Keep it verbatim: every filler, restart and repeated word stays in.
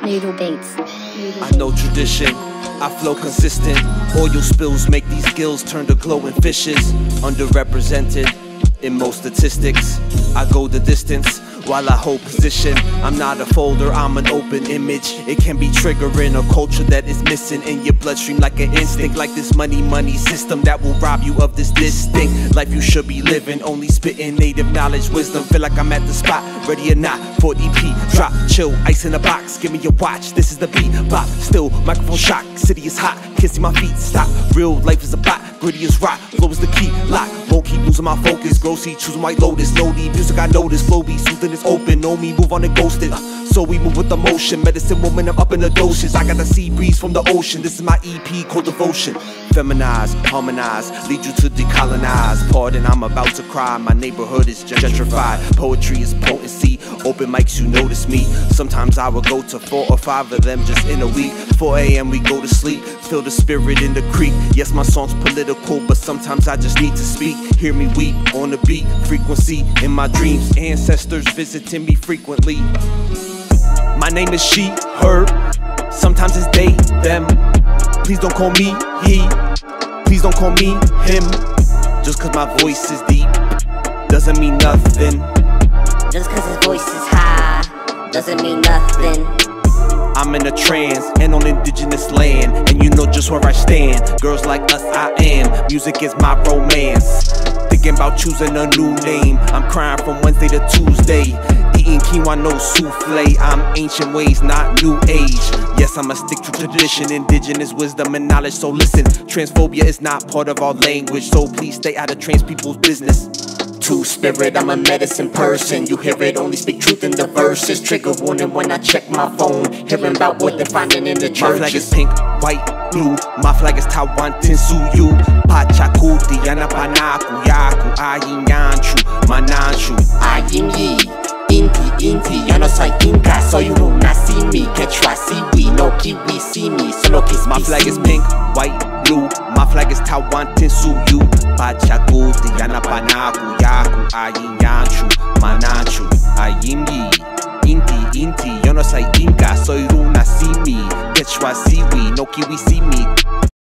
Noodle beats. Noodle I know tradition, I flow consistent. Oil spills make these gills turn to glowing fishes. Underrepresented in most statistics. I go the distance while I hold position. I'm not a folder, I'm an open image. It can be triggering a culture that is missing in your bloodstream like an instinct. Like this money, money system that will rob you of this distinct life you should be living. Only spitting native knowledge, wisdom. Feel like I'm at the spot, ready or not for E P. Drop, chill, ice in a box. Give me your watch, this is the beat. Bop, still, microphone shock. City is hot, can't see my feet. Stop, real life is a bot. Gritty as rock, flow is the key. Lock, won't keep losing my focus. Grossy, choosing white lotus. No need music, I notice. Flow be soothing, it's open. Know me, move on and ghosted. Uh, so we move with emotion. Medicine woman, I'm up in the doses. I got the sea breeze from the ocean. This is my E P called Devotion. Feminize, harmonize, lead you to decolonize. Pardon, I'm about to cry. My neighborhood is gentrified. Poetry is potency. Open mics, you notice me. Sometimes I will go to four or five of them just in a week. four A M we go to sleep. Feel the spirit in the creek. Yes, my song's political, but sometimes I just need to speak. Hear me weep on the beat. Frequency in my dreams. Ancestors visiting me frequently. My name is she, her. Sometimes it's they, them. Please don't call me he. Please don't call me him. Just cause my voice is deep doesn't mean nothing. Just cause his voice is high doesn't mean nothing. I'm in a trance and on indigenous land, and you know just where I stand. Girls like us, I am. Music is my romance. Thinking about choosing a new name. I'm crying from Wednesday to Tuesday. Eating quinoa, no souffle. I'm ancient ways, not new age. Yes, I'ma stick to tradition, indigenous wisdom and knowledge. So listen, transphobia is not part of our language, so please stay out of trans people's business. Two spirit, I'm a medicine person. You hear it, only speak truth in the verses. Trigger warning when I check my phone. Hearing about what they're finding in the churches. My flag is pink, white, blue. My flag is Taiwan, Tinsuyu. Pachakuti, Yana Panaku, Yaku, Ayin Yanchu, Mananchu. Ayim yi, inti, inti. Yo no soy inca, soy una simi. Quechua, siwi, no kiwi, simi. Solo que My flag is pink, white, blue. My flag is Taiwan, Tinsuyu. Pachakuti, Yana Panaku, Yaku, Ayin Yanchu, Mananchu. Ayim yi, inti, inti. Yo no soy inca, soy una simi. Quechua, siwi, no kiwi, simi.